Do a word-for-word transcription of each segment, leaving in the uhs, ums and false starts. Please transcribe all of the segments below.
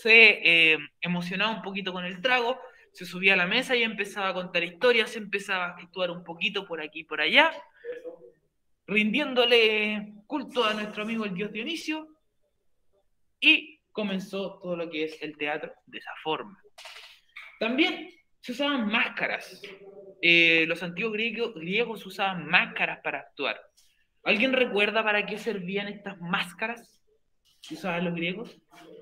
se eh, emocionaba un poquito con el trago, se subía a la mesa y empezaba a contar historias, empezaba a actuar un poquito por aquí y por allá, rindiéndole culto a nuestro amigo el dios Dionisio, y comenzó todo lo que es el teatro de esa forma. También se usaban máscaras. Eh, los antiguos griegos, griegos usaban máscaras para actuar. ¿Alguien recuerda para qué servían estas máscaras que usaban los griegos?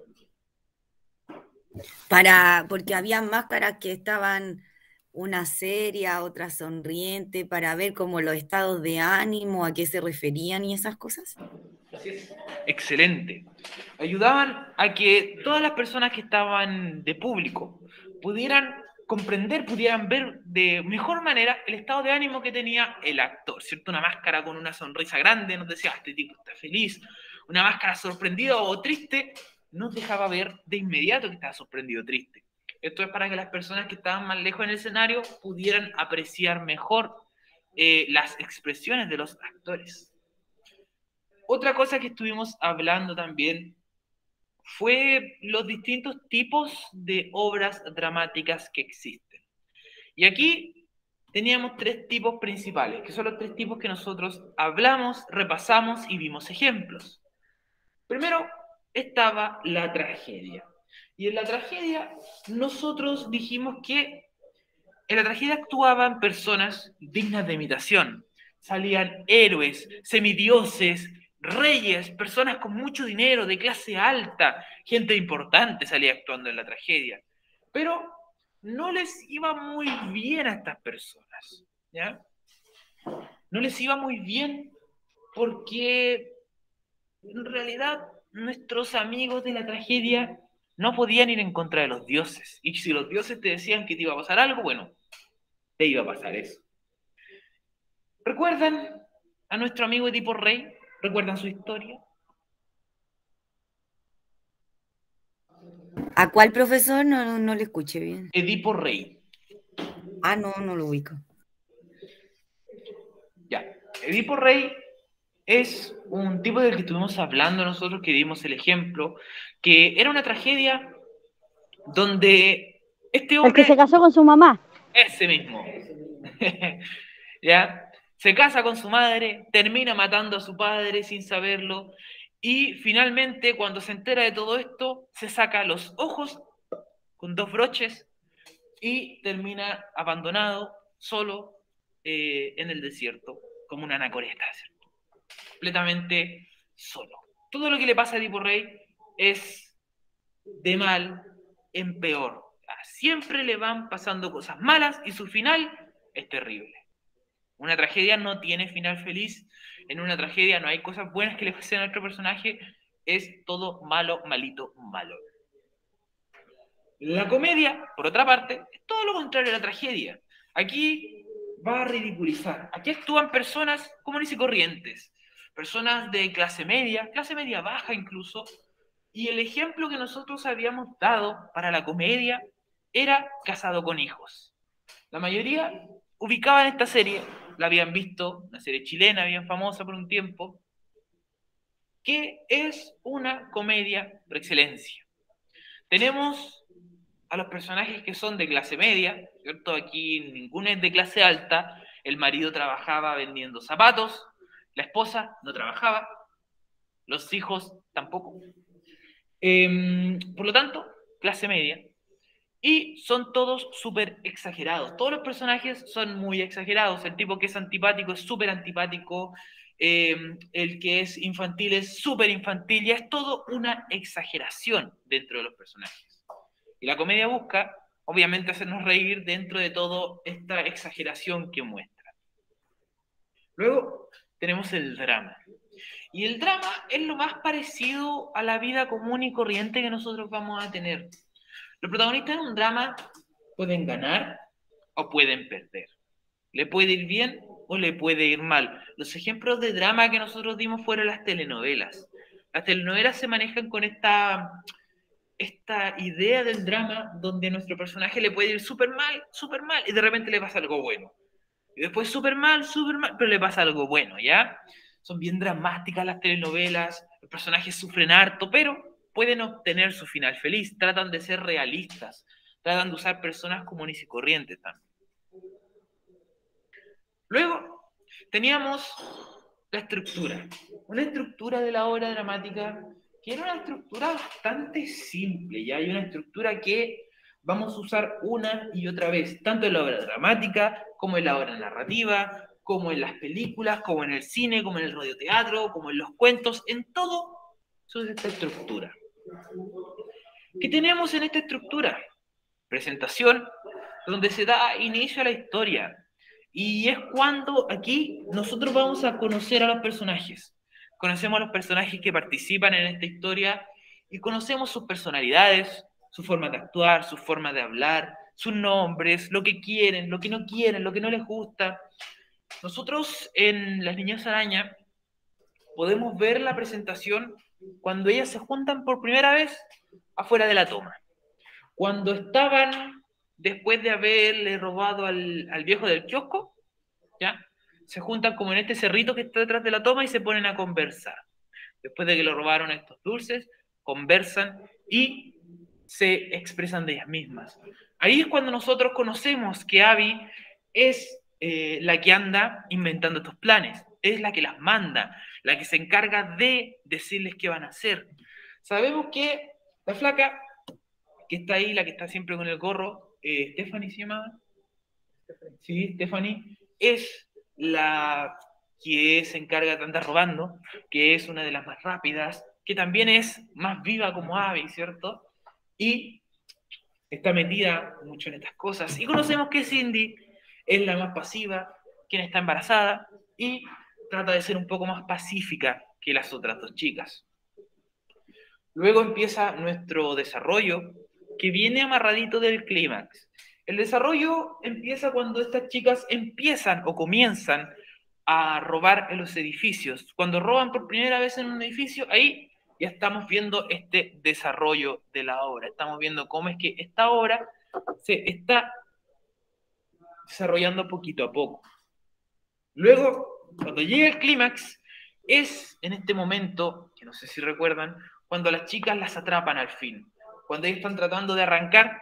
Para, porque había máscaras que estaban una seria, otra sonriente, para ver como los estados de ánimo, a qué se referían y esas cosas. Así es. Excelente. Ayudaban a que todas las personas que estaban de público pudieran comprender, pudieran ver de mejor manera el estado de ánimo que tenía el actor, ¿cierto? Una máscara con una sonrisa grande nos decía, este tipo está feliz. Una máscara sorprendida o triste nos dejaba ver de inmediato que estaba sorprendido o triste. Esto es para que las personas que estaban más lejos en el escenario pudieran apreciar mejor eh, las expresiones de los actores. Otra cosa que estuvimos hablando también fue los distintos tipos de obras dramáticas que existen. Y aquí teníamos tres tipos principales, que son los tres tipos que nosotros hablamos, repasamos y vimos ejemplos. Primero estaba la tragedia. Y en la tragedia nosotros dijimos que en la tragedia actuaban personas dignas de imitación. Salían héroes, semidioses, reyes, personas con mucho dinero, de clase alta, gente importante salía actuando en la tragedia. Pero no les iba muy bien a estas personas, ¿ya? No les iba muy bien porque en realidad nuestros amigos de la tragedia no podían ir en contra de los dioses. Y si los dioses te decían que te iba a pasar algo, bueno, te iba a pasar eso. ¿Recuerdan a nuestro amigo Edipo Rey? ¿Recuerdan su historia? ¿A cuál profesor? No, no, no le escuché bien. Edipo Rey. Ah, no, no lo ubico. Ya. Edipo Rey es un tipo del que estuvimos hablando nosotros, que dimos el ejemplo, que era una tragedia donde este hombre... El que se casó con su mamá. Ese mismo. ¿Ya? Se casa con su madre, termina matando a su padre sin saberlo, y finalmente, cuando se entera de todo esto, se saca los ojos con dos broches y termina abandonado, solo, eh, en el desierto, como una anacoreta, ¿cierto? Completamente solo. Todo lo que le pasa a Edipo Rey es de mal en peor. Siempre le van pasando cosas malas y su final es terrible. Una tragedia no tiene final feliz. En una tragedia no hay cosas buenas que le pasen a nuestro personaje. Es todo malo, malito, malo. La comedia, por otra parte, es todo lo contrario a la tragedia. Aquí va a ridiculizar. Aquí actúan personas comunes y corrientes. Personas de clase media, clase media baja incluso. Y el ejemplo que nosotros habíamos dado para la comedia era Casado con Hijos. La mayoría ubicaban esta serie, la habían visto, una serie chilena bien famosa por un tiempo, que es una comedia por excelencia. Tenemos a los personajes que son de clase media, ¿cierto? Aquí ninguno es de clase alta, el marido trabajaba vendiendo zapatos, la esposa no trabajaba, los hijos tampoco. Eh, por lo tanto, clase media. Y son todos súper exagerados. Todos los personajes son muy exagerados. El tipo que es antipático es súper antipático. Eh, el que es infantil es súper infantil. Ya es todo una exageración dentro de los personajes. Y la comedia busca, obviamente, hacernos reír dentro de toda esta exageración que muestra. Luego tenemos el drama. Y el drama es lo más parecido a la vida común y corriente que nosotros vamos a tener. Los protagonistas en un drama pueden ganar o pueden perder. Le puede ir bien o le puede ir mal. Los ejemplos de drama que nosotros dimos fueron las telenovelas. Las telenovelas se manejan con esta, esta idea del drama donde nuestro personaje le puede ir súper mal, súper mal, y de repente le pasa algo bueno. Y después súper mal, súper mal, pero le pasa algo bueno, ¿ya? Son bien dramáticas las telenovelas, los personajes sufren harto, pero pueden obtener su final feliz, tratan de ser realistas, tratan de usar personas comunes y corrientes también. Luego teníamos la estructura, una estructura de la obra dramática que era una estructura bastante simple, ya hay una estructura que vamos a usar una y otra vez, tanto en la obra dramática, como en la obra narrativa, como en las películas, como en el cine, como en el radioteatro, como en los cuentos, en todo eso es esta estructura. ¿Qué tenemos en esta estructura? Presentación, donde se da inicio a la historia. Y es cuando aquí nosotros vamos a conocer a los personajes. Conocemos a los personajes que participan en esta historia y conocemos sus personalidades, su forma de actuar, su forma de hablar, sus nombres, lo que quieren, lo que no quieren, lo que no les gusta. Nosotros en Las Niñas Araña podemos ver la presentación cuando ellas se juntan por primera vez afuera de la toma. Cuando estaban, después de haberle robado al, al viejo del kiosco, ¿ya? Se juntan como en este cerrito que está detrás de la toma y se ponen a conversar. Después de que le robaron estos dulces, conversan y se expresan de ellas mismas. Ahí es cuando nosotros conocemos que Abby es eh, la que anda inventando estos planes, es la que las manda, la que se encarga de decirles qué van a hacer. Sabemos que la flaca que está ahí, la que está siempre con el gorro, eh, Stephanie se llama. Sí, Stephanie, es la que se encarga de andar robando, que es una de las más rápidas, que también es más viva como Abby, ¿cierto? Y está metida mucho en estas cosas. Y conocemos que Cindy es la más pasiva, quien está embarazada, y trata de ser un poco más pacífica que las otras dos chicas. Luego empieza nuestro desarrollo, que viene amarradito del clímax. El desarrollo empieza cuando estas chicas empiezan o comienzan a robar en los edificios. Cuando roban por primera vez en un edificio, ahí ya estamos viendo este desarrollo de la obra. Estamos viendo cómo es que esta obra se está desarrollando poquito a poco. Luego, cuando llega el clímax, es en este momento, que no sé si recuerdan, cuando las chicas las atrapan al fin. Cuando ellos están tratando de arrancar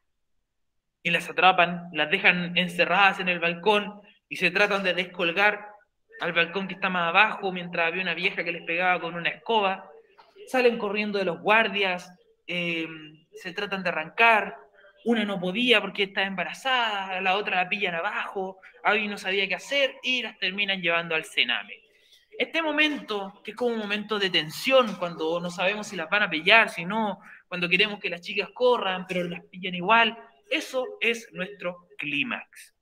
y las atrapan, las dejan encerradas en el balcón y se tratan de descolgar al balcón que está más abajo mientras había una vieja que les pegaba con una escoba. Salen corriendo de los guardias, eh, se tratan de arrancar. Una no podía porque estaba embarazada, la otra la pillan abajo, Abby no sabía qué hacer y las terminan llevando al cename. Este momento, que es como un momento de tensión, cuando no sabemos si las van a pillar, si no, cuando queremos que las chicas corran, pero las pillan igual, eso es nuestro clímax.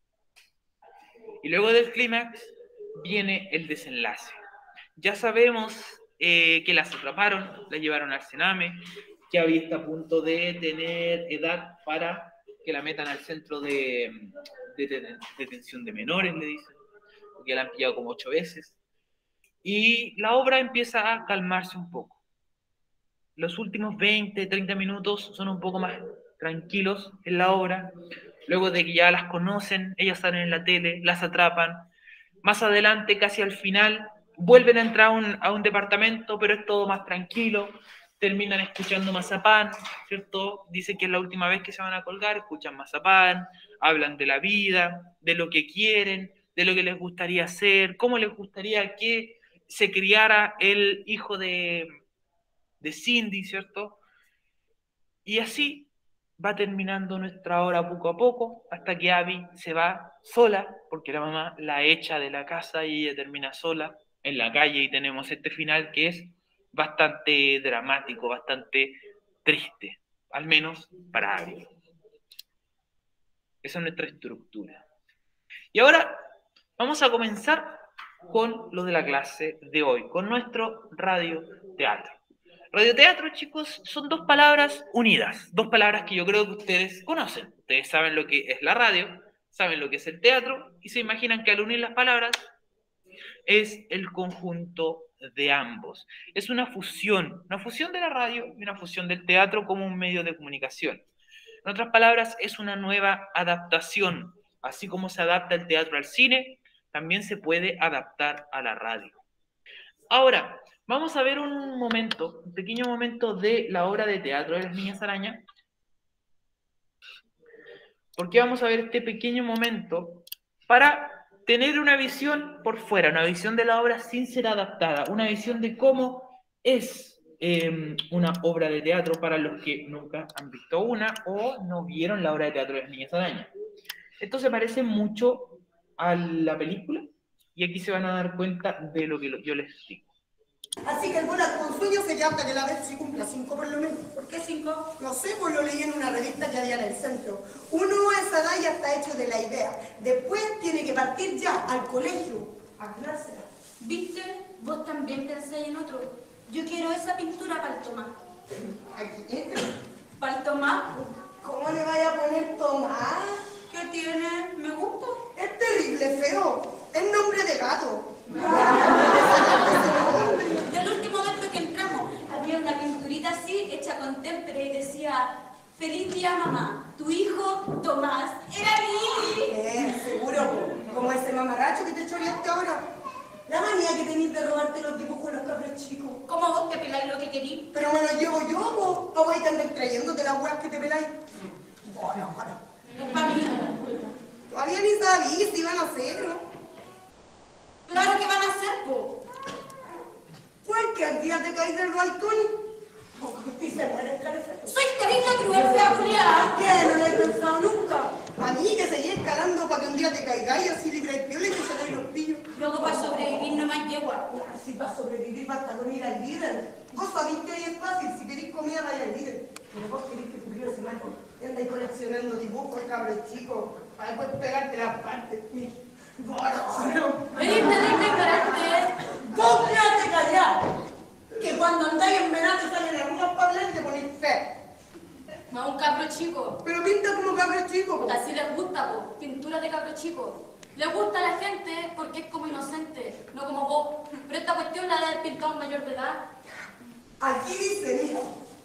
Y luego del clímax viene el desenlace. Ya sabemos eh, que las atraparon, las llevaron al cename, que Abby está a punto de tener edad para que la metan al centro de, de, de detención de menores, le dicen, porque la han pillado como ocho veces. Y la obra empieza a calmarse un poco. Los últimos veinte, treinta minutos son un poco más tranquilos en la obra. Luego de que ya las conocen, ellas salen en la tele, las atrapan. Más adelante, casi al final, vuelven a entrar a un, a un departamento, pero es todo más tranquilo. Terminan escuchando Mazapán, ¿cierto? Dicen que es la última vez que se van a colgar, escuchan Mazapán, hablan de la vida, de lo que quieren, de lo que les gustaría hacer, cómo les gustaría que se criara el hijo de, de Cindy, ¿cierto? Y así va terminando nuestra hora poco a poco, hasta que Abby se va sola, porque la mamá la echa de la casa y ella termina sola en la calle, y tenemos este final que es bastante dramático, bastante triste, al menos para Abby. Esa es nuestra estructura. Y ahora vamos a comenzar con lo de la clase de hoy, con nuestro radioteatro. Radioteatro, chicos, son dos palabras unidas, dos palabras que yo creo que ustedes conocen. Ustedes saben lo que es la radio, saben lo que es el teatro, y se imaginan que al unir las palabras es el conjunto de ambos. Es una fusión, una fusión de la radio y una fusión del teatro como un medio de comunicación. En otras palabras, es una nueva adaptación. Así como se adapta el teatro al cine, también se puede adaptar a la radio. Ahora, Vamos a ver un momento, un pequeño momento de la obra de teatro de las Niñas Araña. ¿Por qué vamos a ver este pequeño momento? Para tener una visión por fuera, una visión de la obra sin ser adaptada, una visión de cómo es eh, una obra de teatro para los que nunca han visto una o no vieron la obra de teatro de las Niñas Araña. Esto se parece mucho a la película y aquí se van a dar cuenta de lo que yo les digo. Así que el bola con sueño se llama hasta que la vez se cumpla cinco por lo menos. ¿Por qué cinco? No sé, pues lo leí en una revista que había en el centro. Uno a esa edad ya está hecho de la idea. Después tiene que partir ya al colegio a clase. ¿Viste? Vos también pensáis en otro. Yo quiero esa pintura para el Tomás. ¿Aquí entra? ¿Para el Tomás? ¿Cómo le vaya a poner Tomás? ¿Qué tiene? ¿Me gusta? Es terrible, feo. Es nombre de gato. Del último dentro que entramos, había una pinturita así, hecha con témpera y decía: feliz día, mamá, tu hijo Tomás era Lili. Eh, seguro, como ese mamaracho que te choreaste ahora. La manía que tenés de robarte los dibujos de los cabros chicos. ¿Cómo vos te peláis lo que querís? Pero me los llevo yo, vos. ¿O vais a andar trayéndote las huevas que te peláis? Bueno, bueno. Es para mí. Todavía ni sabí si iban a hacerlo. Claro que van a hacer, po. Pues que al día te caes del balcón y se muere el cabeza. Soy terrible cruel, fea culiada. ¿Qué? No lo he pensado nunca. A mí que seguí escalando para que un día te caigáis así libre de piola y te sacáis los pillos. Luego para sobrevivir no más yegua. Si para sobrevivir basta con ir al líder. Vos sabéis que ahí es fácil, si queréis comida vaya al líder. Pero vos queréis que tu río se mate. Y andáis coleccionando dibujos, cabros chicos, para después pegarte las partes. Bueno, Eres terrible ignorante. vos quédate callado. Que cuando andáis en verano te salen arrugas para hablar y te ponéis feo. No, un cabro chico. Pero pinta como cabros chicos, po. Así les gusta, po. Pintura de cabro chico. Le gusta a la gente porque es como inocente, no como vos. Pero esta cuestión la de haber pintado a un mayor de edad. Aquí dice, mira.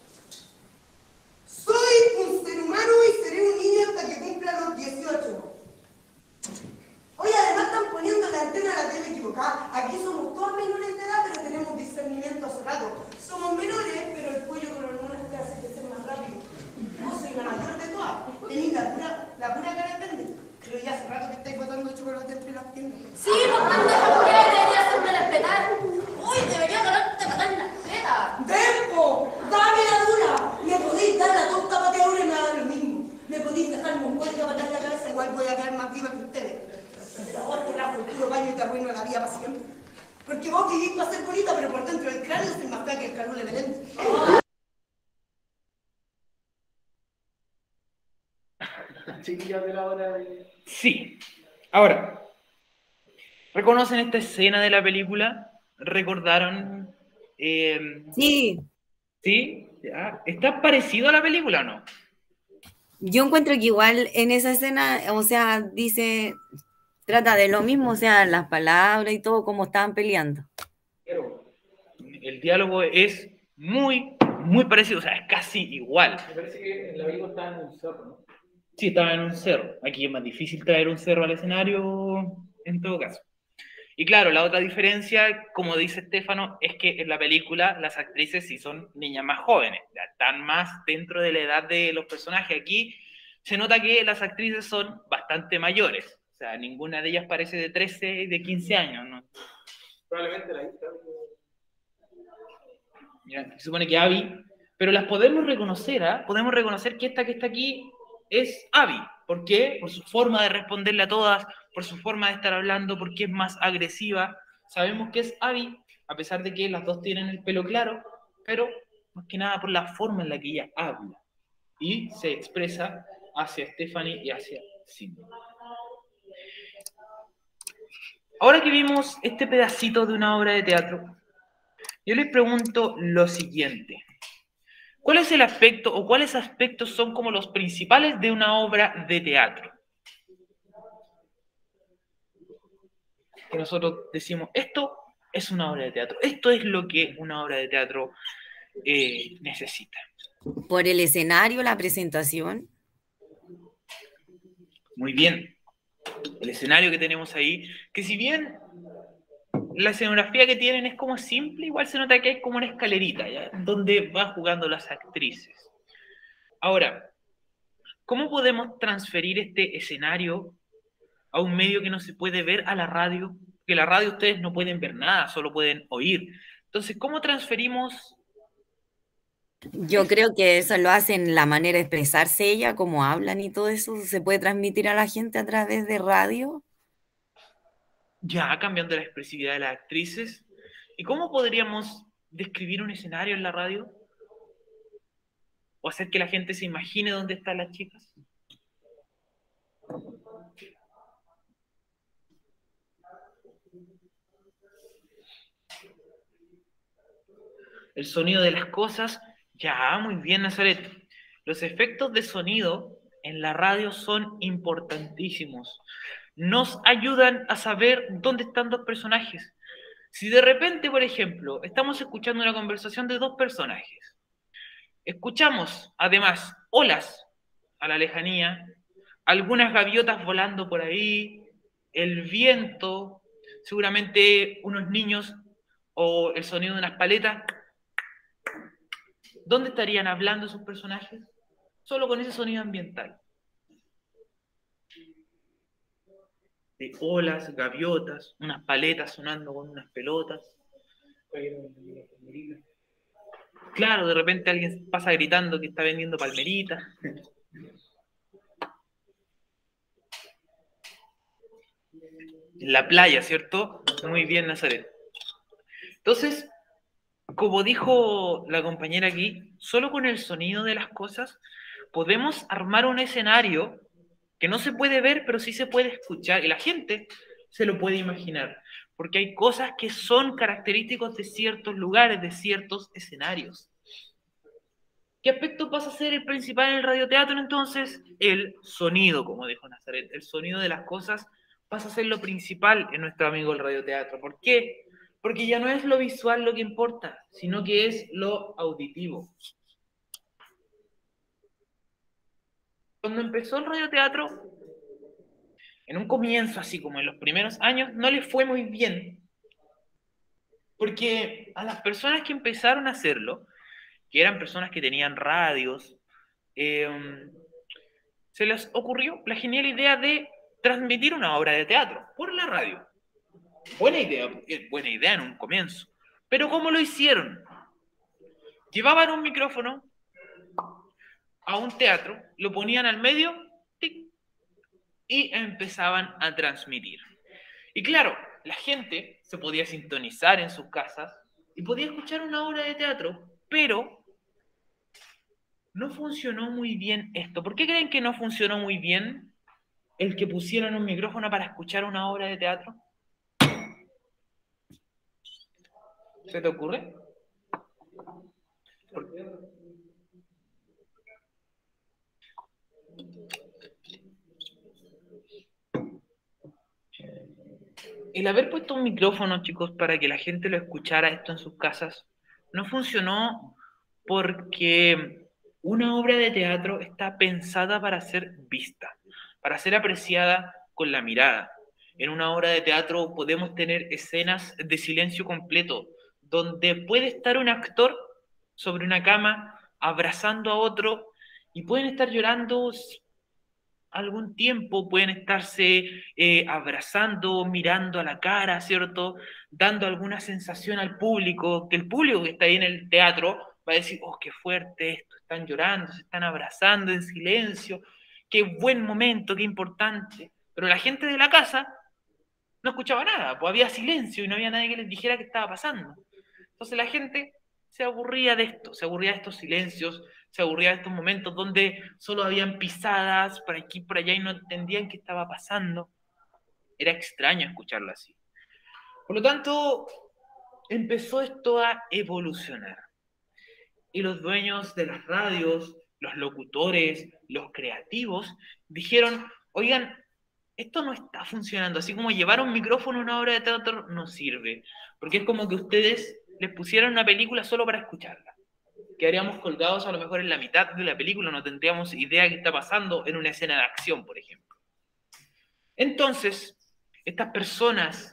Soy un ser humano y seré un niño hasta que cumpla los dieciocho. Oye, además están poniendo la antena a la tele equivocada. Aquí somos todos menores de edad, pero tenemos discernimiento hace rato. Somos menores, pero el pollo con hormonas te hace crecer más rápido. Vos sois la mayor de todas. Tenís la pura, la pura cara de pendejo. Pero ya hace rato que estáis botando chocolate entre las piernas. Sí, botando esa mujer debería hacerme respetar. Uy, debería ganarte patar en la jeta. ¡Tempo! ¡Dame la dura! Me podéis dar la tonta pateadura y me da lo mismo. Me podéis dejarme un golpe a patar la cabeza, igual voy a quedar más viva que ustedes. Pero vos te rajo el puro baño y te arruino la vida para siempre. Porque vos vivís para ser bonita, pero por dentro del cráneo soy más fea que el calor de Belén. Chiquillas de la hora de... Sí. Ahora, ¿reconocen esta escena de la película? ¿Recordaron? Eh, Sí, ¿Sí? ¿Ya? ¿Está parecido a la película o no? yo encuentro que igual en esa escena, o sea, dice, trata de lo mismo, o sea, las palabras y todo, como estaban peleando. Pero el diálogo es muy, muy parecido, o sea, es casi igual. Me parece que en la película estaba en un cerro, ¿no? Sí, estaba en un cerro. Aquí es más difícil traer un cerro al escenario, en todo caso. Y claro, la otra diferencia, como dice Estefano, es que en la película las actrices sí son niñas más jóvenes, ya están más dentro de la edad de los personajes. Aquí se nota que las actrices son bastante mayores, o sea, ninguna de ellas parece de trece y de quince años, ¿no? Probablemente la hija. Ya, se supone que Abby, pero las podemos reconocer, ¿ah? ¿eh? Podemos reconocer que esta que está aquí es Abby. ¿Por qué? Por su forma de responderle a todas, por su forma de estar hablando, porque es más agresiva. Sabemos que es Abby, a pesar de que las dos tienen el pelo claro, pero más que nada por la forma en la que ella habla y se expresa hacia Stephanie y hacia Cindy. Ahora que vimos este pedacito de una obra de teatro, yo les pregunto lo siguiente. ¿Cuál es el aspecto o cuáles aspectos son como los principales de una obra de teatro? Que nosotros decimos, esto es una obra de teatro, esto es lo que una obra de teatro eh, necesita. Por el escenario, la presentación. Muy bien. El escenario que tenemos ahí, que si bien la escenografía que tienen es como simple, igual se nota que hay como una escalerita, ¿ya? Donde van jugando las actrices. Ahora, ¿cómo podemos transferir este escenario a un medio que no se puede ver, a la radio? Que la radio ustedes no pueden ver nada, solo pueden oír. Entonces, ¿cómo transferimos? Yo creo que eso lo hacen la manera de expresarse ella, cómo hablan y todo eso, se puede transmitir a la gente a través de radio. Ya cambiando la expresividad de las actrices. ¿Y cómo podríamos describir un escenario en la radio? ¿O hacer que la gente se imagine dónde están las chicas? El sonido de las cosas. Ya, muy bien, Nazaret. Los efectos de sonido en la radio son importantísimos. Nos ayudan a saber dónde están dos personajes. Si de repente, por ejemplo, estamos escuchando una conversación de dos personajes, escuchamos además olas a la lejanía, algunas gaviotas volando por ahí, el viento, seguramente unos niños o el sonido de unas paletas. ¿Dónde estarían hablando esos personajes? Solo con ese sonido ambiental. De olas, gaviotas, unas paletas sonando con unas pelotas. Claro, de repente alguien pasa gritando que está vendiendo palmeritas. En la playa, ¿cierto? Muy bien, Nazaret. Entonces, como dijo la compañera aquí, solo con el sonido de las cosas podemos armar un escenario que no se puede ver, pero sí se puede escuchar, y la gente se lo puede imaginar, porque hay cosas que son característicos de ciertos lugares, de ciertos escenarios. ¿Qué aspecto pasa a ser el principal en el radioteatro entonces? El sonido, como dijo Nazaret, el sonido de las cosas pasa a ser lo principal en nuestro amigo el radioteatro. ¿Por qué? Porque ya no es lo visual lo que importa, sino que es lo auditivo. Cuando empezó el radioteatro, en un comienzo, así como en los primeros años, no le fue muy bien. Porque a las personas que empezaron a hacerlo, que eran personas que tenían radios, eh, se les ocurrió la genial idea de transmitir una obra de teatro por la radio. Buena idea, buena idea en un comienzo. Pero ¿cómo lo hicieron? Llevaban un micrófono a un teatro, lo ponían al medio tic, y empezaban a transmitir. Y claro, la gente se podía sintonizar en sus casas y podía escuchar una obra de teatro, pero no funcionó muy bien esto. ¿Por qué creen que no funcionó muy bien el que pusieron un micrófono para escuchar una obra de teatro? ¿Se te ocurre? ¿Por qué? El haber puesto un micrófono, chicos, para que la gente lo escuchara esto en sus casas, no funcionó porque una obra de teatro está pensada para ser vista, para ser apreciada con la mirada. En una obra de teatro podemos tener escenas de silencio completo, donde puede estar un actor sobre una cama abrazando a otro y pueden estar llorando algún tiempo, pueden estarse eh, abrazando, mirando a la cara, ¿cierto? Dando alguna sensación al público, que el público que está ahí en el teatro va a decir, oh, qué fuerte esto, están llorando, se están abrazando en silencio, qué buen momento, qué importante. Pero la gente de la casa no escuchaba nada, pues había silencio y no había nadie que les dijera qué estaba pasando. Entonces la gente se aburría de esto, se aburría de estos silencios, se aburría de estos momentos donde solo habían pisadas por aquí y por allá y no entendían qué estaba pasando. Era extraño escucharlo así. Por lo tanto, empezó esto a evolucionar. Y los dueños de las radios, los locutores, los creativos, dijeron, oigan, esto no está funcionando, así como llevar un micrófono a una obra de teatro no sirve, porque es como que ustedes les pusieran una película solo para escucharla. Quedaríamos colgados a lo mejor en la mitad de la película, no tendríamos idea de qué está pasando en una escena de acción, por ejemplo. Entonces, estas personas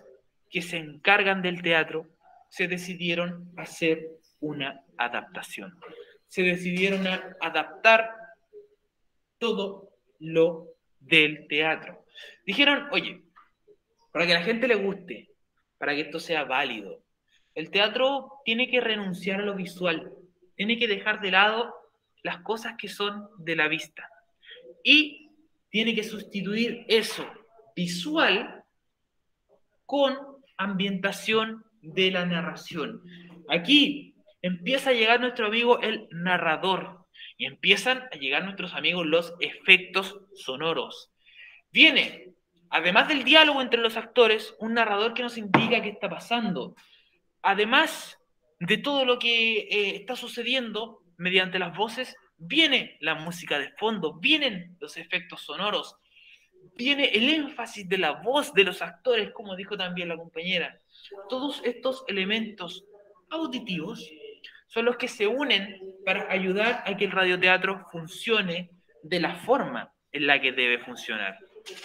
que se encargan del teatro se decidieron a hacer una adaptación. Se decidieron a adaptar todo lo del teatro. Dijeron, oye, para que a la gente le guste, para que esto sea válido, el teatro tiene que renunciar a lo visual, tiene que dejar de lado las cosas que son de la vista y tiene que sustituir eso visual con ambientación de la narración. Aquí empieza a llegar nuestro amigo el narrador y empiezan a llegar nuestros amigos los efectos sonoros. Viene, además del diálogo entre los actores, un narrador que nos indica qué está pasando. Además de todo lo que eh, está sucediendo mediante las voces, viene la música de fondo, vienen los efectos sonoros, viene el énfasis de la voz de los actores, como dijo también la compañera. Todos estos elementos auditivos son los que se unen para ayudar a que el radioteatro funcione de la forma en la que debe funcionar.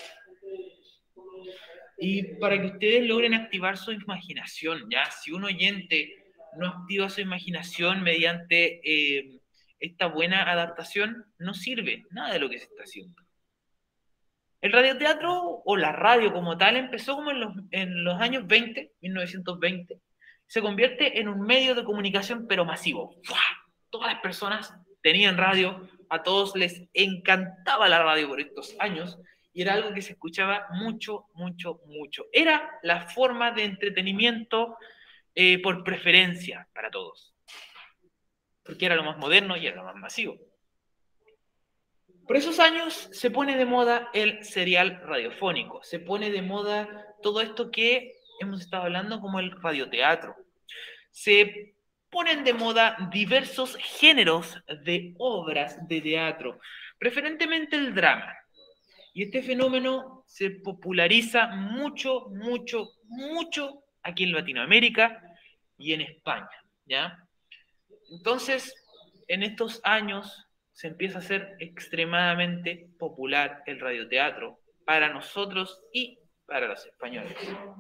Y para que ustedes logren activar su imaginación, ¿ya? Si un oyente no activa su imaginación mediante eh, esta buena adaptación, no sirve nada de lo que se está haciendo. El radioteatro, o la radio como tal, empezó como en los, en los años veinte, mil novecientos veinte. Se convierte en un medio de comunicación, pero masivo. ¡Fua! Todas las personas tenían radio, a todos les encantaba la radio por estos años, y era algo que se escuchaba mucho, mucho, mucho. Era la forma de entretenimiento eh, por preferencia para todos, porque era lo más moderno y era lo más masivo. Por esos años se pone de moda el serial radiofónico, se pone de moda todo esto que hemos estado hablando como el radioteatro. Se ponen de moda diversos géneros de obras de teatro, preferentemente el drama. Y este fenómeno se populariza mucho, mucho, mucho aquí en Latinoamérica y en España, ¿ya? Entonces, en estos años se empieza a hacer extremadamente popular el radioteatro para nosotros y para los españoles.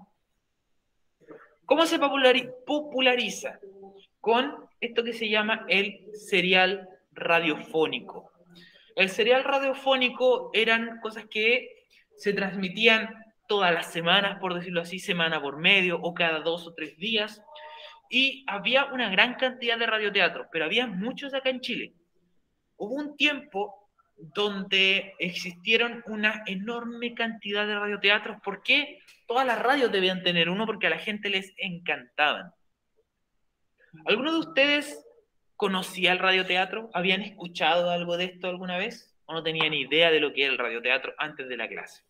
¿Cómo se populariza? Con esto que se llama el serial radiofónico. El serial radiofónico eran cosas que se transmitían todas las semanas, por decirlo así, semana por medio o cada dos o tres días, y había una gran cantidad de radioteatros, pero había muchos acá en Chile. Hubo un tiempo donde existieron una enorme cantidad de radioteatros. ¿Por qué? Todas las radios debían tener uno porque a la gente les encantaban. ¿Alguno de ustedes conocía el radioteatro? ¿Habían escuchado algo de esto alguna vez? ¿O no tenían idea de lo que era el radioteatro antes de la clase?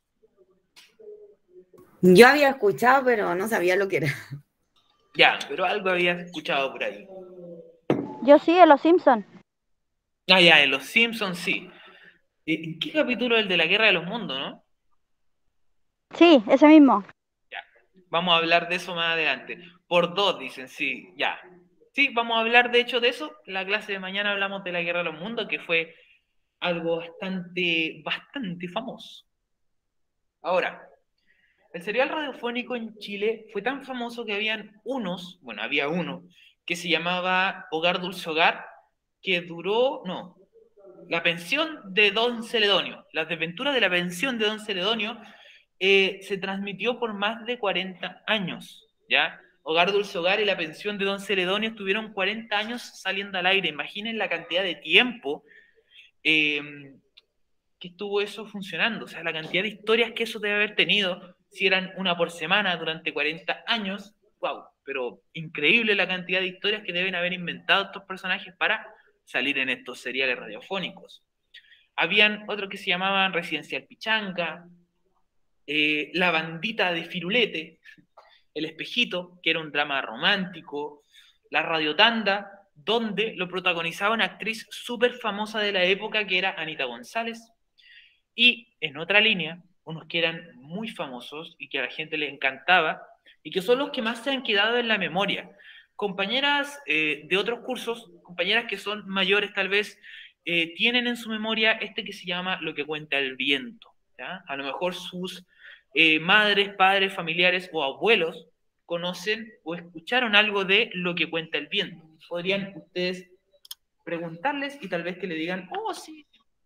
Yo había escuchado, pero no sabía lo que era. Ya, pero algo habías escuchado por ahí. Yo sí, en Los Simpsons. Ah, ya, en Los Simpsons sí. ¿En qué capítulo es el de la Guerra de los Mundos, no? Sí, ese mismo. Ya, vamos a hablar de eso más adelante. Por dos, dicen, sí, ya. Sí, vamos a hablar de hecho de eso. En la clase de mañana hablamos de la Guerra de los Mundos, que fue algo bastante, bastante famoso. Ahora, el serial radiofónico en Chile fue tan famoso que habían unos, bueno, había uno, que se llamaba Hogar Dulce Hogar, que duró, no, la pensión de Don Celedonio, las desventuras de la pensión de Don Celedonio, eh, se transmitió por más de cuarenta años, ¿ya? Hogar Dulce Hogar y la pensión de Don Celedonio estuvieron cuarenta años saliendo al aire. Imaginen la cantidad de tiempo eh, que estuvo eso funcionando, o sea, la cantidad de historias que eso debe haber tenido, si eran una por semana durante cuarenta años, wow, pero increíble la cantidad de historias que deben haber inventado estos personajes para salir en estos seriales radiofónicos. Habían otros que se llamaban Residencial Pichanga, eh, La Bandita de Firulete, El Espejito, que era un drama romántico, La Radiotanda, donde lo protagonizaba una actriz súper famosa de la época que era Anita González, y en otra línea, unos que eran muy famosos y que a la gente le encantaba, y que son los que más se han quedado en la memoria. Compañeras eh, de otros cursos, compañeras que son mayores tal vez, eh, tienen en su memoria este que se llama Lo que cuenta el viento, ¿ya? A lo mejor sus eh, madres, padres, familiares o abuelos conocen o escucharon algo de Lo que cuenta el viento. Podrían ustedes preguntarles y tal vez que le digan, oh, sí.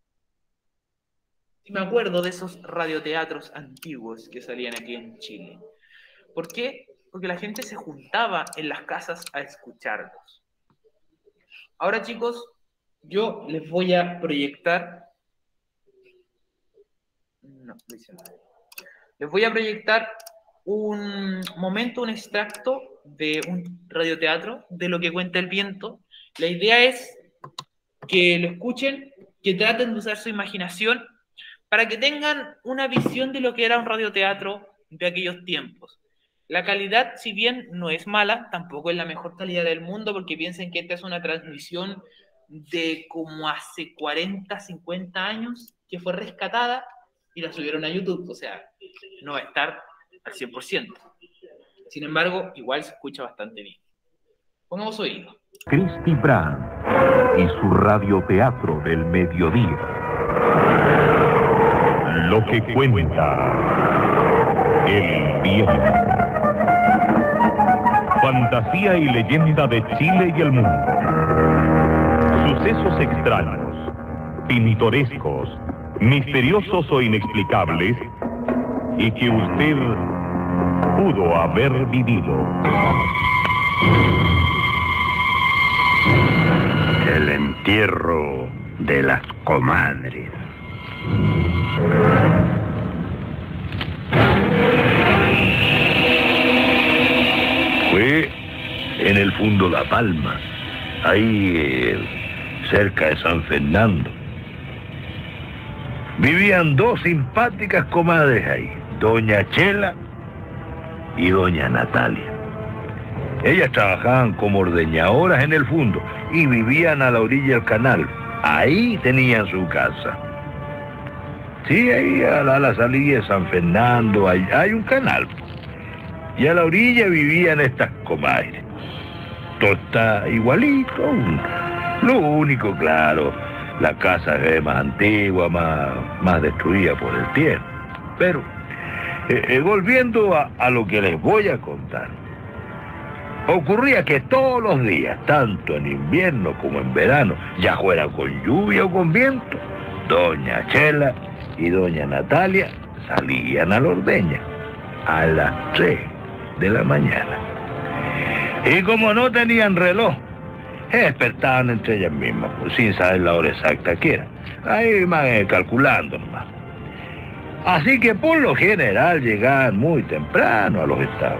Me acuerdo de esos radioteatros antiguos que salían aquí en Chile. ¿Por qué? Porque la gente se juntaba en las casas a escucharlos. Ahora, chicos, yo les voy a proyectar... No, les voy a proyectar un momento, un extracto de un radioteatro de Lo que cuenta el viento. La idea es que lo escuchen, que traten de usar su imaginación para que tengan una visión de lo que era un radioteatro de aquellos tiempos. La calidad, si bien no es mala, tampoco es la mejor calidad del mundo, porque piensen que esta es una transmisión de como hace cuarenta, cincuenta años, que fue rescatada y la subieron a YouTube, o sea, no va a estar al cien por ciento. Sin embargo, igual se escucha bastante bien. Pongamos oído. Christy Brand y su radioteatro del mediodía. Lo que cuenta el viento. Fantasía y leyenda de Chile y el mundo. Sucesos extraños, pintorescos, misteriosos o inexplicables, y que usted pudo haber vivido. El entierro de las comadres. Fue en el Fundo La Palma, ahí eh, cerca de San Fernando. Vivían dos simpáticas comadres ahí, doña Chela y doña Natalia. Ellas trabajaban como ordeñadoras en el Fundo y vivían a la orilla del canal. Ahí tenían su casa. Sí, ahí a la, a la salida de San Fernando hay, hay un canal. Y a la orilla vivían estas comadres. Todo está igualito. Lo único, claro, la casa es más antigua, más, más destruida por el tiempo. Pero, eh, eh, volviendo a, a lo que les voy a contar, ocurría que todos los días, tanto en invierno como en verano, ya fuera con lluvia o con viento, doña Chela y doña Natalia salían a la ordeña a las tres de la mañana. Y como no tenían reloj, se despertaban entre ellas mismas, pues, sin saber la hora exacta que era. Ahí iban eh, calculando nomás. Así que por lo general llegaban muy temprano a los estados.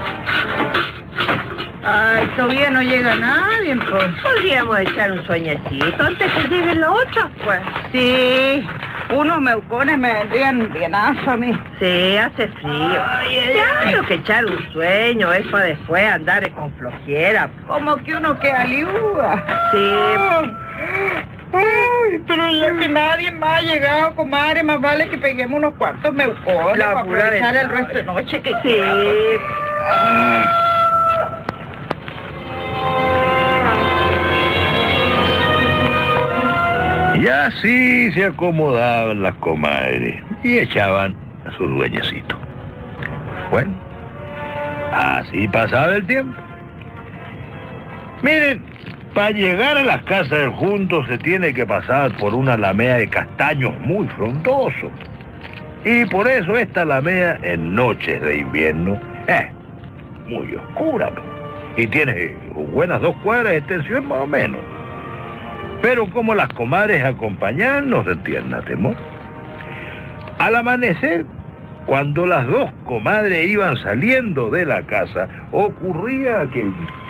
Ay, todavía no llega nadie, pues. Podríamos echar un sueñecito antes que lleguen los otros, pues. Sí, unos meucones me vendrían bienazo a mí. Sí, hace frío. Ay, ay, claro que echar un sueño es para después andar con flojera. Como que uno queda liuda. Sí. Ay, pero ya que nadie más ha llegado, comadre, más vale que peguemos unos cuantos meucones para aprovechar el resto de noche que sí. Ay. Y así se acomodaban las comadres y echaban a sus dueñecitos. Bueno, así pasaba el tiempo. Miren, para llegar a las casas del Junto se tiene que pasar por una alameda de castaños muy frondosos. Y por eso esta alameda en noches de invierno es muy oscura, ¿no? Y tiene buenas dos cuadras de extensión más o menos. Pero como las comadres acompañaban, no sentían nada temor. Al amanecer, cuando las dos comadres iban saliendo de la casa, ocurría que...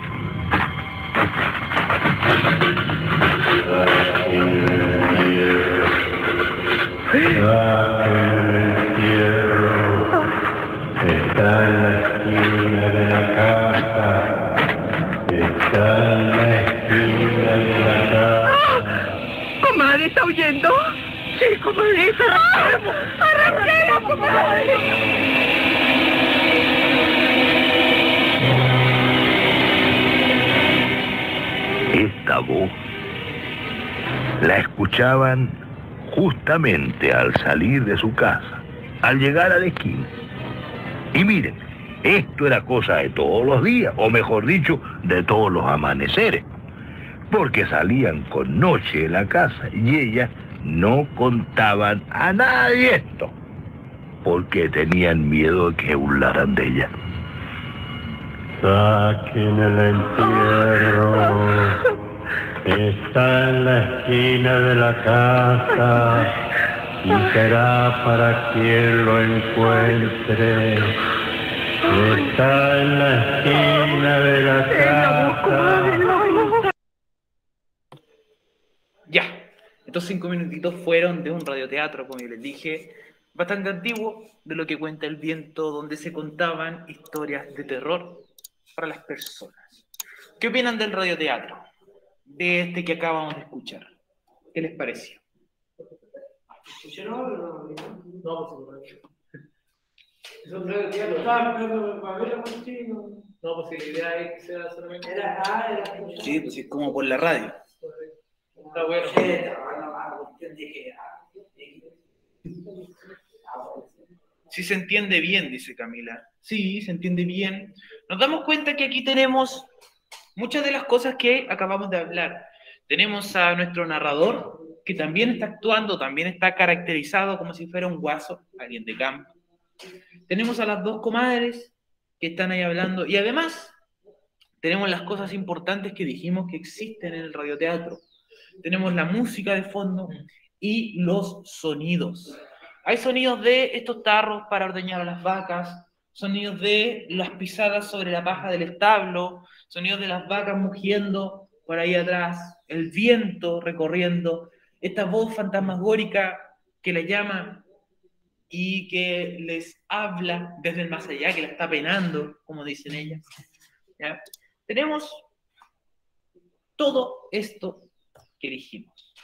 Está en la esquina de la casa. Está en la esquina de la casa. ¿Comadre está huyendo? Sí, comadre, arranquemos. Arranquemos, comadre. Esta voz la escuchaban justamente al salir de su casa, al llegar a la esquina. Y miren, Esto era cosa de todos los días, o mejor dicho, de todos los amaneceres. Porque salían con noche de la casa y ellas no contaban a nadie esto, porque tenían miedo de que burlaran de ella. Saquen el entierro, está en la esquina de la casa y será para quien lo encuentre. Está en la esquina de la casa. Ya, estos cinco minutitos fueron de un radioteatro, como yo les dije, bastante antiguo, de lo que cuenta el viento, donde se contaban historias de terror para las personas. ¿Qué opinan del radioteatro? De este que acabamos de escuchar. ¿Qué les pareció? No, pues es un radioteatro. No, pues si la idea es que sea solamente. Sí, pues es como por la radio. Está bueno. Sí se entiende bien, dice Camila. Sí, se entiende bien. Nos damos cuenta que aquí tenemos muchas de las cosas que acabamos de hablar. Tenemos a nuestro narrador, que también está actuando, también está caracterizado como si fuera un guaso, alguien de campo. Tenemos a las dos comadres que están ahí hablando. Y además, tenemos las cosas importantes que dijimos que existen en el radioteatro. Tenemos la música de fondo y los sonidos. Hay sonidos de estos tarros para ordeñar a las vacas, sonidos de las pisadas sobre la paja del establo, sonidos de las vacas mugiendo por ahí atrás, el viento recorriendo, esta voz fantasmagórica que la llama y que les habla desde el más allá, que la está penando, como dicen ellas. ¿Ya? Tenemos todo esto que dijimos.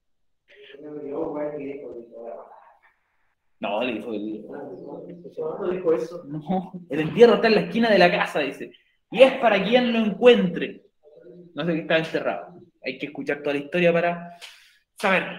No, le dijo el... No dijo eso. No, el entierro está en la esquina de la casa, dice. Y es para quien lo encuentre. No sé que está enterrado. Hay que escuchar toda la historia para saberlo.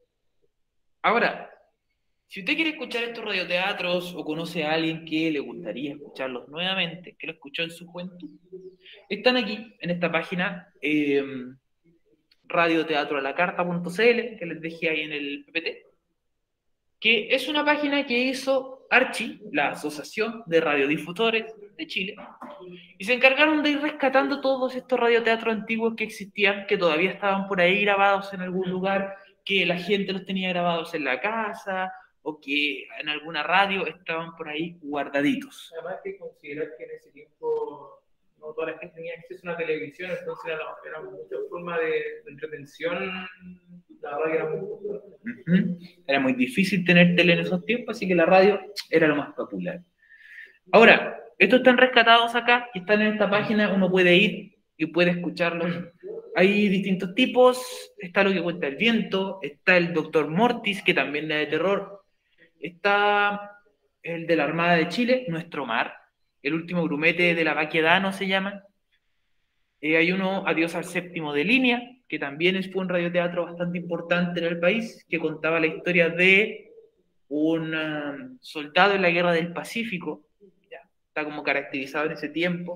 Ahora, si usted quiere escuchar estos radioteatros o conoce a alguien que le gustaría escucharlos nuevamente, que lo escuchó en su juventud, están aquí, en esta página, eh, radioteatroalacarta punto c l, que les dejé ahí en el P P T, que es una página que hizo Archi, la Asociación de Radiodifusores de Chile, y se encargaron de ir rescatando todos estos radioteatros antiguos que existían, que todavía estaban por ahí grabados en algún lugar, que la gente los tenía grabados en la casa, o que en alguna radio estaban por ahí guardaditos. Además hay que considerar que en ese tiempo no toda la gente tenía acceso a una televisión, entonces era, era mucha forma de, de entretención, la radio era muy popular. Uh-huh. Era muy difícil tener tele en esos tiempos, así que la radio era lo más popular. Ahora, estos están rescatados acá y están en esta página, uno puede ir y puede escucharlos. Hay distintos tipos, está lo que cuenta el viento, está el doctor Mortis, que también es de terror, está el de la Armada de Chile, Nuestro Mar, el último grumete de la Baquedano se llama, eh, hay uno, Adiós al séptimo de línea, que también fue un radioteatro bastante importante en el país, que contaba la historia de un um, soldado en la Guerra del Pacífico, ya, está como caracterizado en ese tiempo.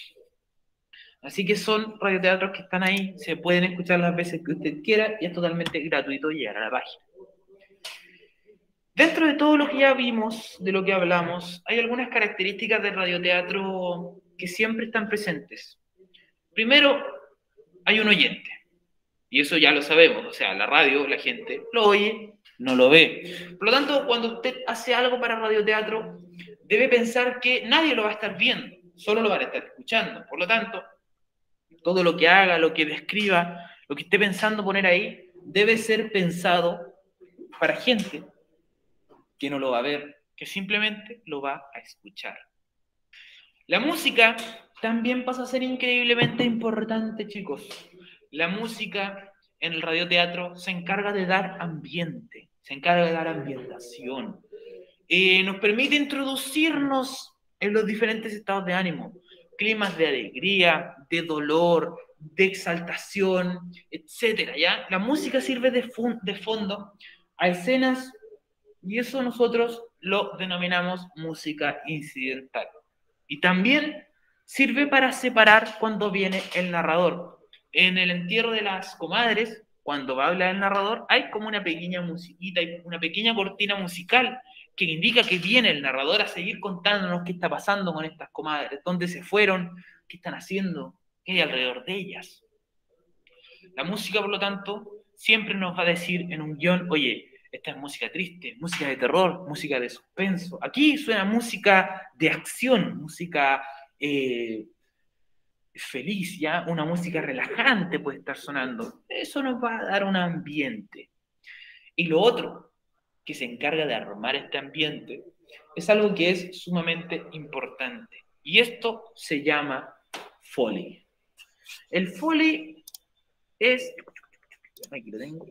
Así que son radioteatros que están ahí, se pueden escuchar las veces que usted quiera y es totalmente gratuito llegar a la página. Dentro de todo lo que ya vimos, de lo que hablamos, hay algunas características del radioteatro que siempre están presentes. Primero, hay un oyente, y eso ya lo sabemos, o sea, la radio, la gente lo oye, no lo ve. Por lo tanto, cuando usted hace algo para radioteatro, debe pensar que nadie lo va a estar viendo, solo lo van a estar escuchando. Por lo tanto, todo lo que haga, lo que describa, lo que esté pensando poner ahí, debe ser pensado para gente que no lo va a ver, que simplemente lo va a escuchar. La música también pasa a ser increíblemente importante, chicos. La música en el radioteatro se encarga de dar ambiente, se encarga de dar ambientación. Eh, nos permite introducirnos en los diferentes estados de ánimo, climas de alegría, de dolor, de exaltación, etcétera, ¿ya? La música sirve de, de fondo a escenas y eso nosotros lo denominamos música incidental. Y también sirve para separar cuando viene el narrador. En el entierro de las comadres, cuando va a hablar el narrador, hay como una pequeña musiquita, una pequeña cortina musical que indica que viene el narrador a seguir contándonos qué está pasando con estas comadres, dónde se fueron, qué están haciendo, qué hay alrededor de ellas. La música, por lo tanto, siempre nos va a decir en un guión, oye, esta es música triste, música de terror, música de suspenso. Aquí suena música de acción, música eh, feliz, ¿ya? Una música relajante puede estar sonando. Eso nos va a dar un ambiente. Y lo otro que se encarga de armar este ambiente es algo que es sumamente importante. Y esto se llama Foley. El Foley es... Aquí lo tengo.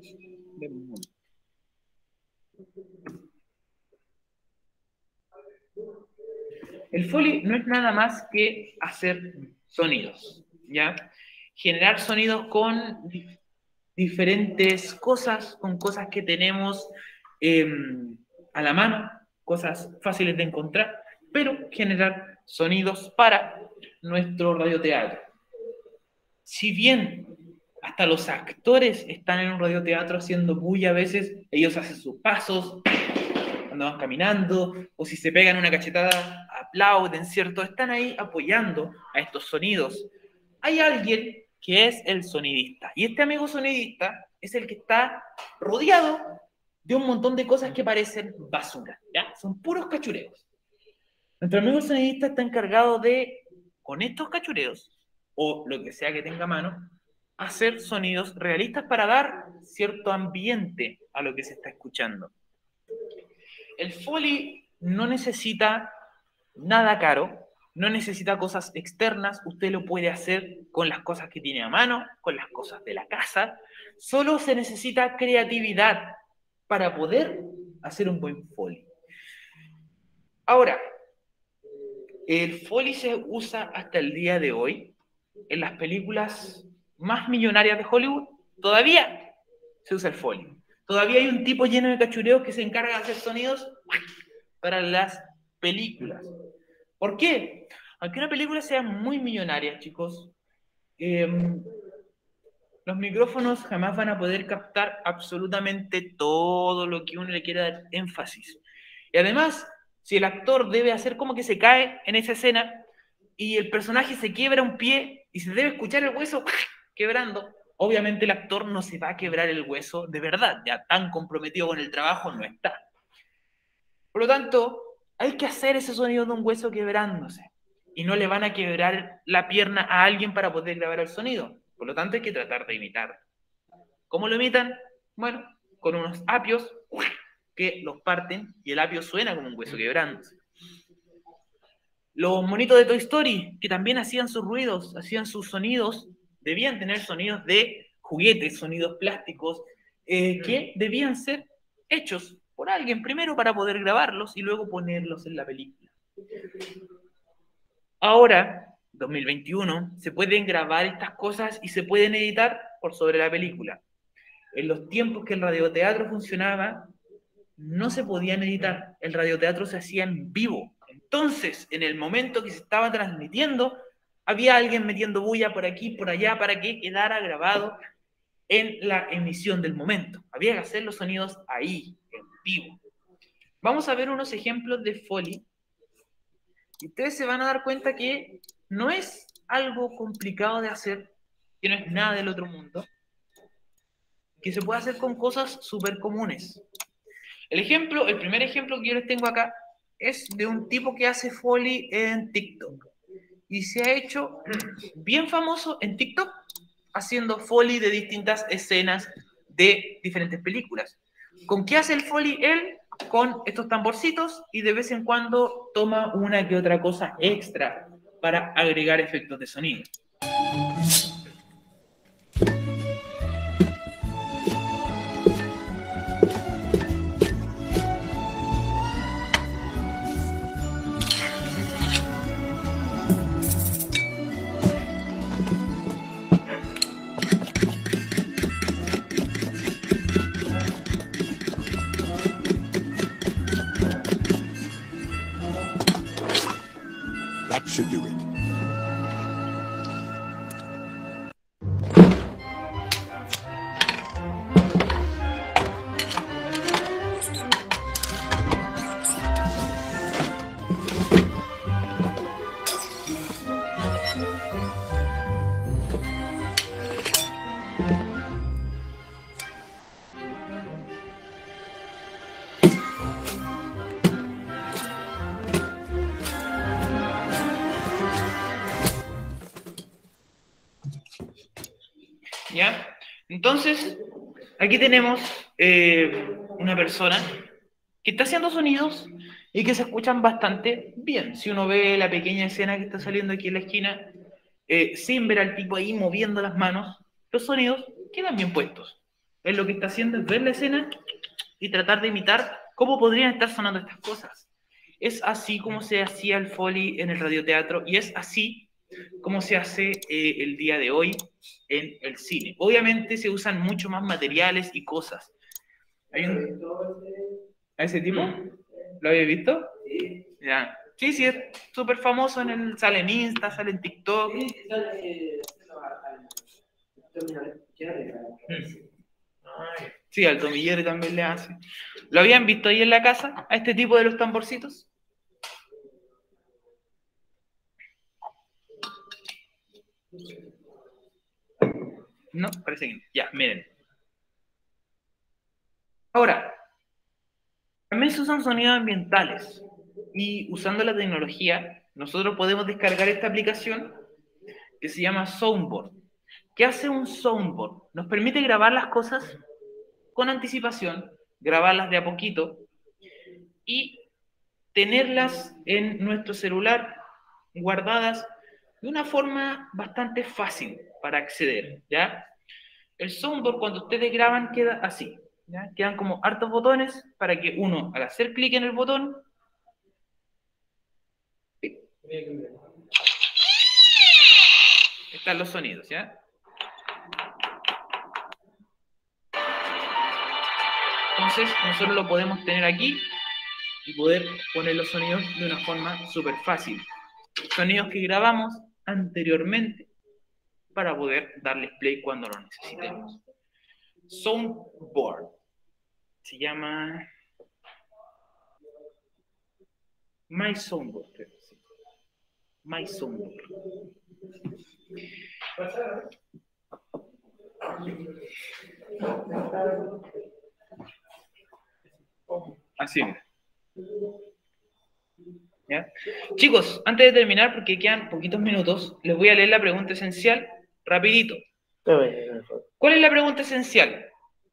El Foley no es nada más que hacer sonidos, ¿ya? Generar sonidos con dif diferentes cosas, con cosas que tenemos eh, a la mano, cosas fáciles de encontrar, pero generar sonidos para nuestro radioteatro. Si bien hasta los actores están en un radioteatro haciendo bulla a veces, ellos hacen sus pasos, cuando van caminando, o si se pegan una cachetada, aplauden, ¿cierto? Están ahí apoyando a estos sonidos. Hay alguien que es el sonidista, y este amigo sonidista es el que está rodeado de un montón de cosas que parecen basura, ¿ya? Son puros cachureos. Nuestro amigo sonidista está encargado de, con estos cachureos, o lo que sea que tenga a mano, hacer sonidos realistas para dar cierto ambiente a lo que se está escuchando. El Foley no necesita nada caro, no necesita cosas externas, usted lo puede hacer con las cosas que tiene a mano, con las cosas de la casa, solo se necesita creatividad para poder hacer un buen Foley. Ahora, el Foley se usa hasta el día de hoy en las películas más millonarias de Hollywood, todavía se usa el Foley. Todavía hay un tipo lleno de cachureos que se encarga de hacer sonidos para las películas. ¿Por qué? Aunque una película sea muy millonaria, chicos, eh, los micrófonos jamás van a poder captar absolutamente todo lo que uno le quiera dar énfasis. Y además, si el actor debe hacer como que se cae en esa escena y el personaje se quiebra un pie y se debe escuchar el hueso quebrando, obviamente el actor no se va a quebrar el hueso de verdad, ya tan comprometido con el trabajo no está. Por lo tanto, hay que hacer ese sonido de un hueso quebrándose y no le van a quebrar la pierna a alguien para poder grabar el sonido. Por lo tanto, hay que tratar de imitar. ¿Cómo lo imitan? Bueno, con unos apios que los parten y el apio suena como un hueso quebrándose. Los monitos de Toy Story, que también hacían sus ruidos, hacían sus sonidos, debían tener sonidos de juguetes, sonidos plásticos, eh, que debían ser hechos por alguien primero para poder grabarlos y luego ponerlos en la película. Ahora, dos mil veintiuno, se pueden grabar estas cosas y se pueden editar por sobre la película. En los tiempos que el radioteatro funcionaba, no se podían editar. El radioteatro se hacía en vivo. Entonces, en el momento que se estaba transmitiendo, había alguien metiendo bulla por aquí, por allá, para que quedara grabado en la emisión del momento. Había que hacer los sonidos ahí, en vivo. Vamos a ver unos ejemplos de Foley. Y ustedes se van a dar cuenta que no es algo complicado de hacer, que no es nada del otro mundo, que se puede hacer con cosas súper comunes. El ejemplo, el primer ejemplo que yo les tengo acá es de un tipo que hace Foley en TikTok. Y se ha hecho bien famoso en TikTok haciendo Foley de distintas escenas de diferentes películas. ¿Con qué hace el Foley él? Con estos tamborcitos y de vez en cuando toma una que otra cosa extra para agregar efectos de sonido. should do it. ¿Ya? Entonces, aquí tenemos eh, una persona que está haciendo sonidos y que se escuchan bastante bien. Si uno ve la pequeña escena que está saliendo aquí en la esquina, eh, sin ver al tipo ahí moviendo las manos, los sonidos quedan bien puestos. Él lo que está haciendo es ver la escena y tratar de imitar cómo podrían estar sonando estas cosas. Es así como se hacía el Foley en el radioteatro y es así como se hace eh, el día de hoy en el cine. Obviamente se usan mucho más materiales y cosas. ¿Hay un... ¿A ese tipo? ¿Lo habéis visto? Sí. Ya. Sí, sí, es súper famoso, en el, sale en Insta, sale en TikTok. Sí, al Tommy Jerry también le hace. ¿Lo habían visto ahí en la casa, a este tipo de los tamborcitos? No, parece que no. Ya, miren. Ahora, también se usan sonidos ambientales. Y usando la tecnología, nosotros podemos descargar esta aplicación que se llama Soundboard. ¿Qué hace un Soundboard? Nos permite grabar las cosas con anticipación, grabarlas de a poquito y tenerlas en nuestro celular guardadas de una forma bastante fácil para acceder, ¿ya? El Soundboard, cuando ustedes graban, queda así, ¿ya? Quedan como hartos botones para que uno, al hacer clic en el botón, están los sonidos, ¿ya? Entonces, nosotros lo podemos tener aquí y poder poner los sonidos de una forma súper fácil. Sonidos que grabamos anteriormente para poder darles play cuando lo necesitemos. Soundboard. Se llama My Soundboard, creo. My Soundboard. Así. ¿Ya? Chicos, antes de terminar, porque quedan poquitos minutos, les voy a leer la pregunta esencial rapidito. ¿Cuál es la pregunta esencial?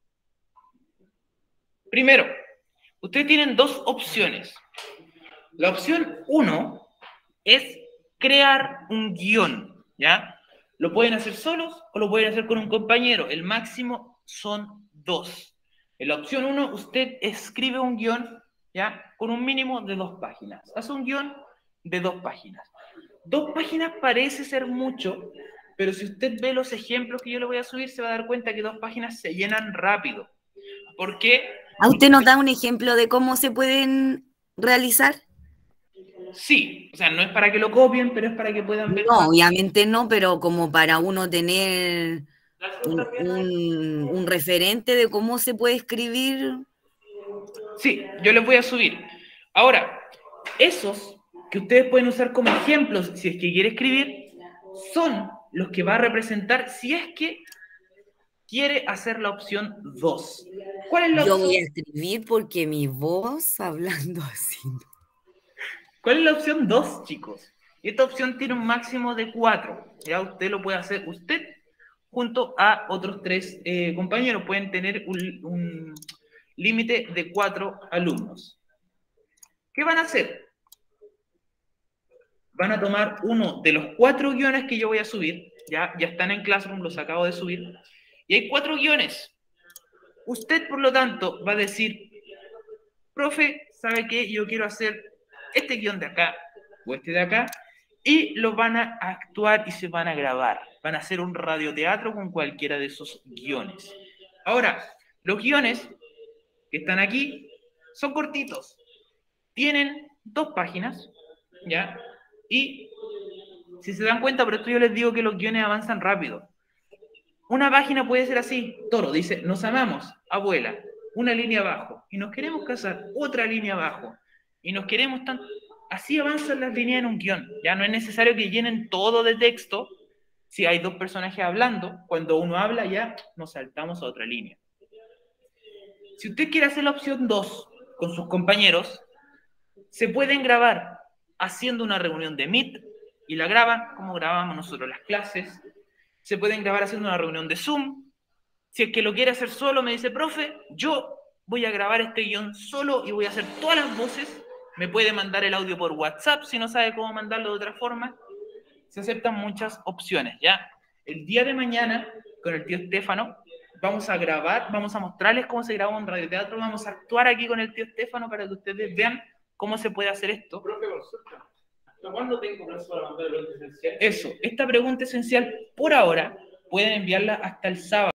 Primero, ustedes tienen dos opciones. La opción uno es crear un guión, ¿ya? Lo pueden hacer solos o lo pueden hacer con un compañero. El máximo son dos. En la opción uno, usted escribe un guión, ¿ya? Con un mínimo de dos páginas. Hace un guión de dos páginas. Dos páginas parece ser mucho, pero si usted ve los ejemplos que yo le voy a subir, se va a dar cuenta que dos páginas se llenan rápido. ¿Por qué? ¿A usted nos da un ejemplo de cómo se pueden realizar? Sí, o sea, no es para que lo copien, pero es para que puedan ver. No, obviamente no, pero como para uno tener un, un, un referente de cómo se puede escribir. Sí, yo les voy a subir. Ahora, esos que ustedes pueden usar como ejemplos, si es que quiere escribir, son los que va a representar si es que quiere hacer la opción dos. ¿Cuál es la Yo opción? voy a escribir porque mi voz hablando así. ¿Cuál es la opción dos, chicos? Esta opción tiene un máximo de cuatro. Ya usted lo puede hacer usted junto a otros tres eh, compañeros. Pueden tener un, un límite de cuatro alumnos. ¿Qué van a hacer? Van a tomar uno de los cuatro guiones que yo voy a subir. Ya, ya están en Classroom, los acabo de subir. Y hay cuatro guiones. Usted, por lo tanto, va a decir, profe, ¿sabe qué? Yo quiero hacer este guión de acá o este de acá, y lo van a actuar y se van a grabar. Van a hacer un radioteatro con cualquiera de esos guiones. Ahora, los guiones que están aquí son cortitos. Tienen dos páginas, ¿ya? Y Si se dan cuenta, por esto yo les digo que los guiones avanzan rápido. Una página puede ser así. Toro dice, nos amamos, abuela, una línea abajo, y nos queremos casar, otra línea abajo, y nos queremos tanto. Así avanzan las líneas en un guión. Ya no es necesario que llenen todo de texto. Si hay dos personajes hablando, cuando uno habla ya nos saltamos a otra línea. Si usted quiere hacer la opción dos con sus compañeros, se pueden grabar haciendo una reunión de Meet y la graban como grabamos nosotros las clases. Se pueden grabar haciendo una reunión de Zoom. Si es que lo quiere hacer solo, me dice, profe, yo voy a grabar este guión solo y voy a hacer todas las voces. Me puede mandar el audio por WhatsApp si no sabe cómo mandarlo de otra forma. Se aceptan muchas opciones, ¿ya? El día de mañana, con el tío Estefano, vamos a grabar, vamos a mostrarles cómo se graba un radioteatro, vamos a actuar aquí con el tío Estefano para que ustedes vean cómo se puede hacer esto. Profe, consulta. ¿Hasta cuándo tengo plazo para mandar la pregunta esencial? Eso, esta pregunta esencial, por ahora, pueden enviarla hasta el sábado.